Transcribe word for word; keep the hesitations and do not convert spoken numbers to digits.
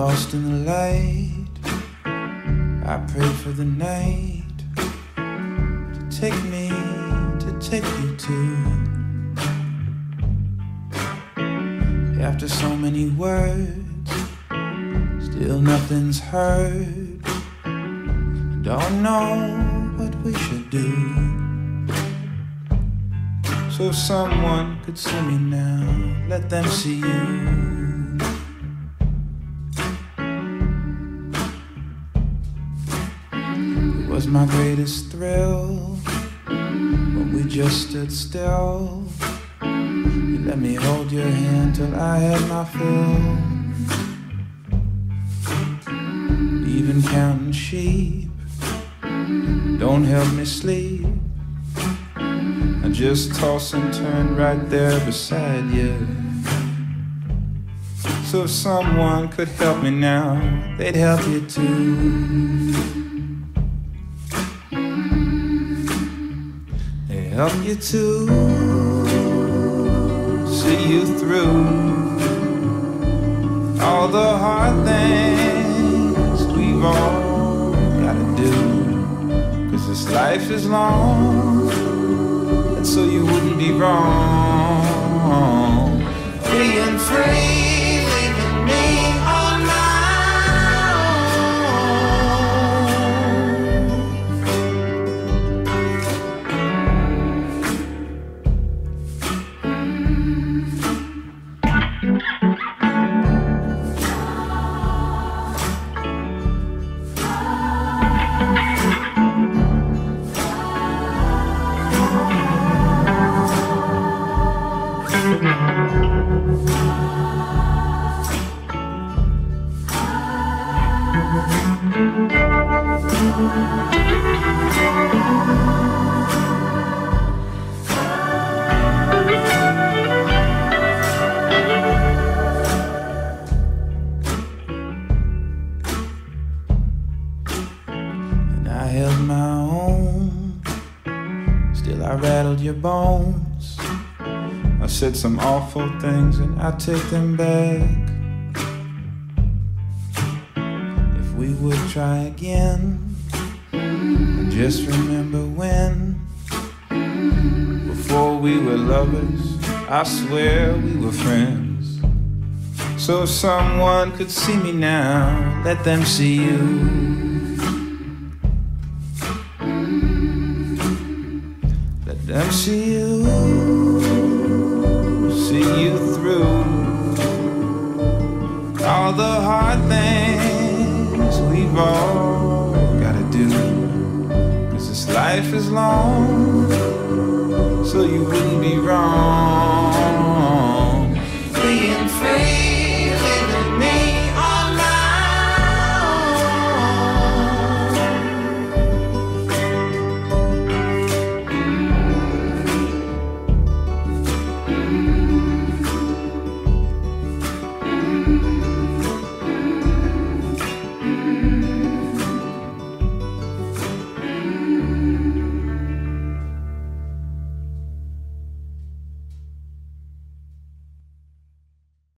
lost in the light. I pray for the night to take me, to take you to. After so many words, still nothing's heard. Don't know what we should do. So if someone could see me now, let them see you. It was my greatest thrill when we just stood still. You let me hold your hand till I had my fill. Even counting sheep don't help me sleep. I just toss and turn right there beside you. So if someone could help me now, they'd help you too. They help you too. See you through all the hard things we've all gotta do. Cause this life is long, and so you wouldn't be wrong being free, leaving me on my and I held my own. Still I rattled your bones. I said some awful things and I take them back. If we would try again, and just remember when, before we were lovers, I swear we were friends. So if someone could see me now, let them see you. Let them see you. See you through all the hard things we've all gotta do. Cause this life is long, so you wouldn't be wrong